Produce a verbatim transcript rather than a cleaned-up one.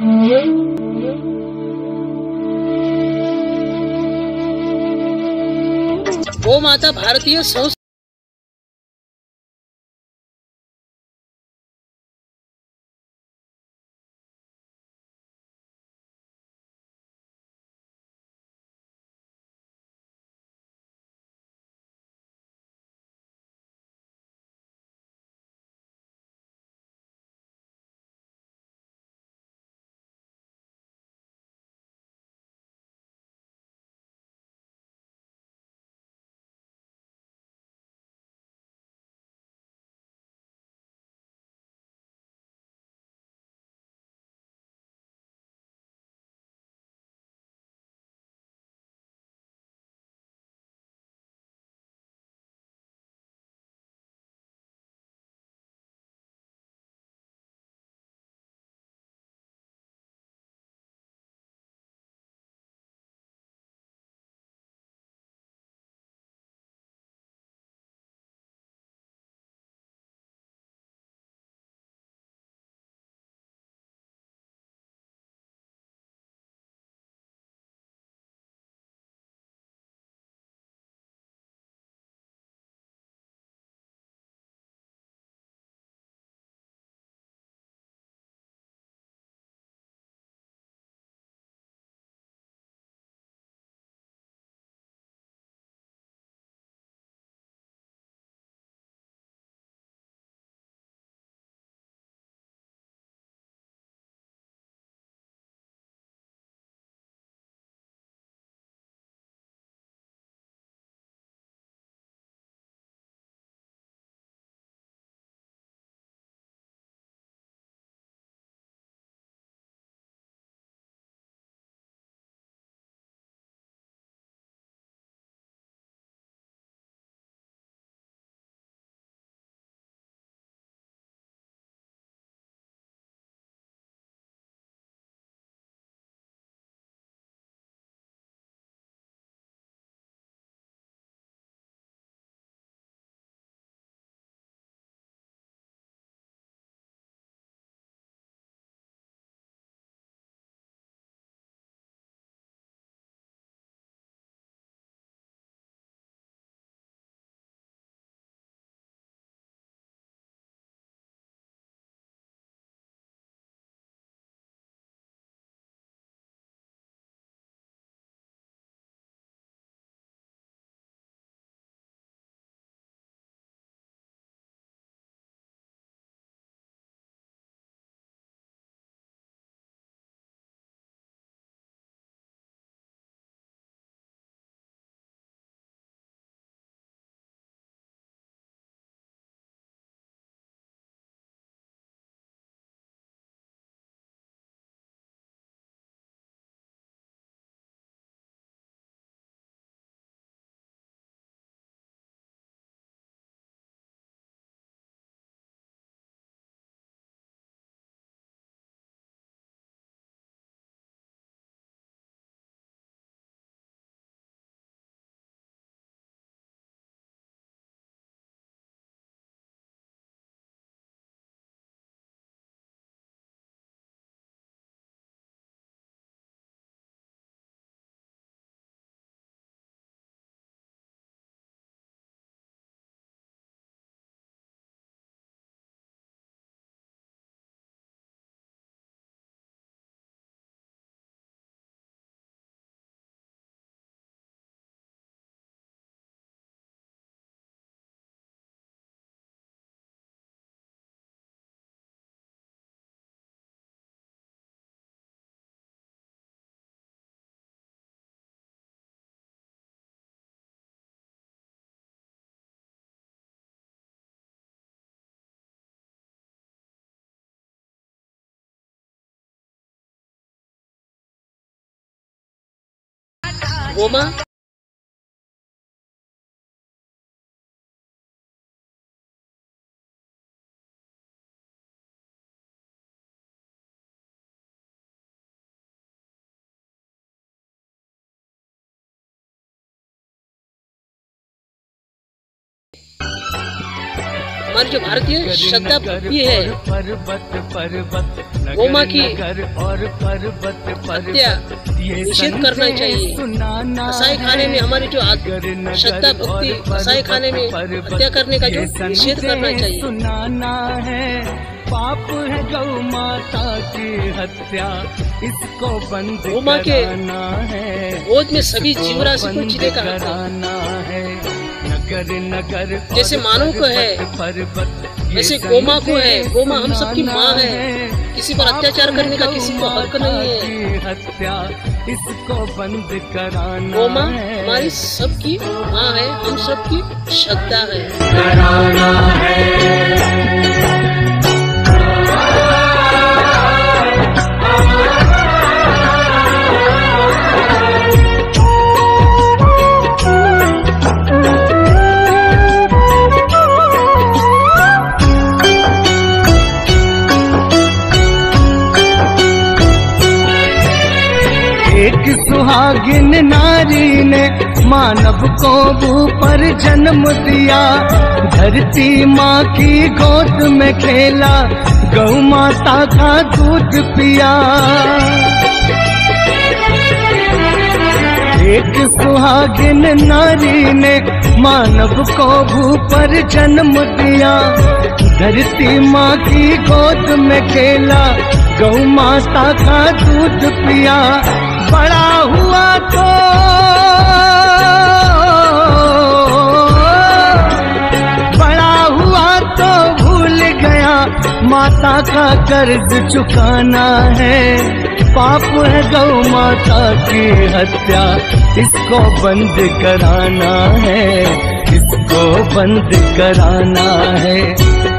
गौ माता भारतीय संस्कृति गोमा हमारी जो भारतीय श्रद्धा भक्ति है, गौ माँ की हत्या निषेध करना चाहिए। कसाई खाने में हमारी जो श्रद्धा भक्ति, कसाई खाने में हत्या करने का जो निषेध करना चाहिए। सुनाना है पाप है गौ माता की हत्या, इसको बंद कराना है। गोद में सभी जीवराशि को जीने का हक है। नगर नगर जैसे मानव को है वैसे गौमाँ को है। गौमाँ हम सबकी माँ है। किसी पर अत्याचार करने का किसी को हक नहीं है। हत्या इसको बंद कराना। गौमाँ हमारी सबकी माँ है, हम सबकी श्रद्धा है। कराना है। एक सुहागिन नारी ने मानव को भू पर जन्म दिया, धरती माँ की गोद में खेला, गौ माता का दूध पिया। एक सुहागिन नारी ने मानव को भू पर जन्म दिया, धरती माँ की गोद में खेला, गौ माता का दूध पिया। बड़ा हुआ तो बड़ा हुआ तो भूल गया, माता का कर्ज चुकाना है। पाप है गौ माता की हत्या, इसको बंद कराना है, इसको बंद कराना है।